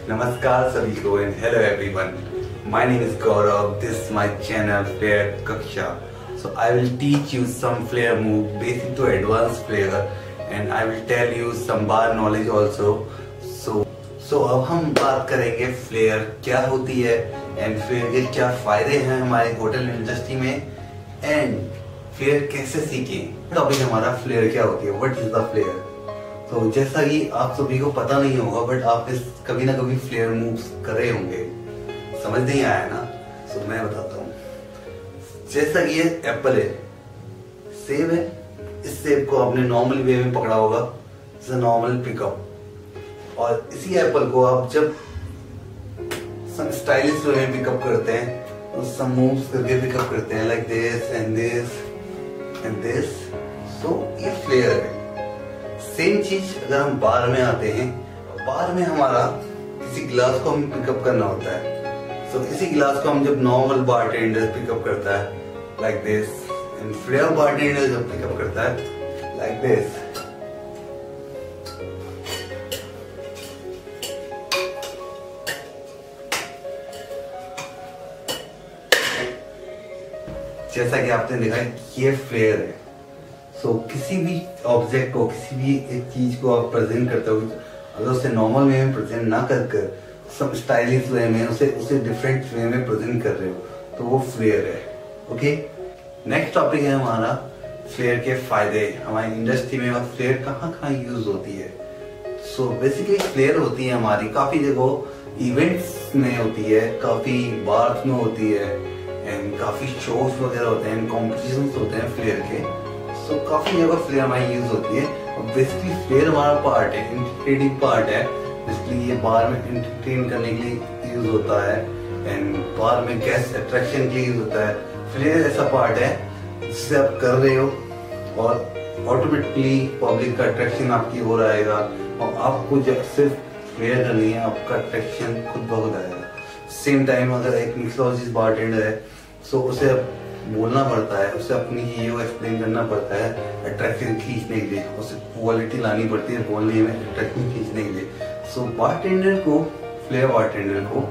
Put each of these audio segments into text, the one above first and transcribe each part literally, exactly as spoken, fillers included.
नमस्कार सभी को and hello everyone. My name is Gaurav. This is my channel Flair Kaksha. So I will teach you some flare move, basic to advanced flare, and I will tell you some bar knowledge also. So so अब हम बात करेंगे flare क्या होती है and flare के क्या फायदे हैं हमारे होटल इंडस्ट्री में एंड फ्लेयर कैसे सीखें। टॉपिक हमारा फ्लेयर क्या होती है, व्हाट इज द फ्लेयर। तो जैसा कि आप सभी को पता नहीं होगा बट आप इस कभी ना कभी फ्लेयर मूव्स कर रहे होंगे, समझ नहीं आया ना। तो मैं बताता हूँ। जैसा कि ये एप्पल है, सेब है, इस सेब को आपने नॉर्मल वे में पकड़ा होगा, नॉर्मल पिकअप, और इसी एप्पल को आप जब सम स्टाइलिश वे में पिकअप करते हैं तो सम मूव्स करके पिकअप करते हैं like this and this and this. So ये फ्लेयर है। सेम चीज अगर हम बार में आते हैं, बार में हमारा किसी गिलास को हमें पिकअप करना होता है। सो so, इसी गिलास को हम जब नॉर्मल बारटेंडर पिकअप करता है like this and flair bartender जब पिकअप करता है लाइक दिस। जैसा कि आपने देखा ये फ्लेयर है। सो so, किसी भी ऑब्जेक्ट को, किसी भी एक चीज को आप प्रेजेंट करते हो, अगर उसे नॉर्मल वे में प्रेजेंट ना कर कर सब स्टाइलिश वे में उसे उसे डिफरेंट वे में प्रेजेंट कर रहे हो तो वो फ्लेयर है। ओके, नेक्स्ट टॉपिक है हमारा फ्लेयर के फायदे हमारी इंडस्ट्री में और फ्लेयर कहाँ कहाँ यूज होती है। सो बेसिकली फ्लेयर होती है हमारी काफी जगह, इवेंट्स में होती है, काफी बार्स में होती है एंड काफी शोज वगैरह होते हैं, कॉम्पिटिशन्स होते हैं फ्लेयर के। तो so, काफी जगह फ्लेयर हमारी यूज होती है और बेसिकली फ्लेयर हमारा पार्ट है, इंटरटेनिंग पार्ट है। बेसिकली ये बार में एंटरटेन करने के लिए यूज होता है एंड बार में गेस्ट अट्रैक्शन के लिए यूज होता है। फ्लेयर ऐसा पार्ट है जिससे आप कर रहे हो और ऑटोमेटिकली पब्लिक का अट्रैक्शन आपकी हो रहेगा और आपको जब सिर्फ फ्लेयर करनी है आपका अट्रैक्शन खुद ब खुद आएगा। सेम टाइम अगर एक मिक्सोलॉजिस्ट बारटेंडर है सो उसे बोलना पड़ता है, उसे अपनी चीजों एक्सप्लेन करना पड़ता है अट्रैक्शन खींचने के लिए, उसे क्वालिटी लानी पड़ती है बोलने में अट्रैक्शन खींचने के लिए। सो बारटेंडर को, फ्लेयर बारटेंडर को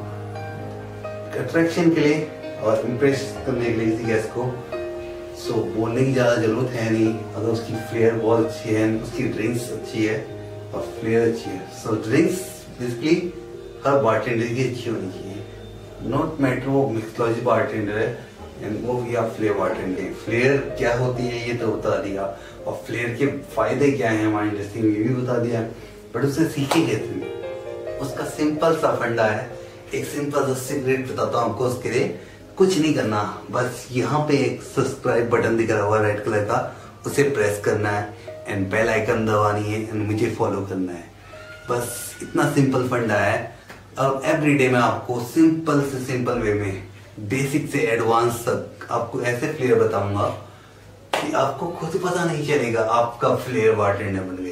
अट्रैक्शन के लिए और इम्प्रेस करने के लिए किसी गेस्ट को सो so, बोलने की ज्यादा जरूरत है नहीं। अगर उसकी फ्लेयर बहुत अच्छी है, उसकी ड्रिंक्स अच्छी है और फ्लेयर अच्छी है। सो ड्रिंक्स बेसिकली हर बारटेंडर की अच्छी होनी चाहिए, नॉट मैटर वो मिक्सोलॉजी बारटेंडर है एंड वो या फ्लेयर बारटेंडर। फ्लेयर क्या होती है ये तो बता दिया और फ्लेयर के फायदे क्या हैं हमारी इंडस्ट्री में ये भी बता दिया, बट उसे सीखे कैसे, उसका सिंपल सा फंडा है। एक सिंपल सा सीक्रेट बताता हूँ आपको। उसके लिए कुछ नहीं करना, बस यहाँ पे एक सब्सक्राइब बटन दिख रहा हुआ रेड कलर का, उसे प्रेस करना है एंड बेल आइकन दबानी है एंड मुझे फॉलो करना है। बस इतना सिंपल फंडा है। अब एवरीडे में आपको सिंपल से सिंपल वे में, बेसिक से एडवांस तक आपको ऐसे फ्लेयर बताऊंगा कि आपको खुद पता नहीं चलेगा आपका फ्लेयर बारटेंडर बन गया।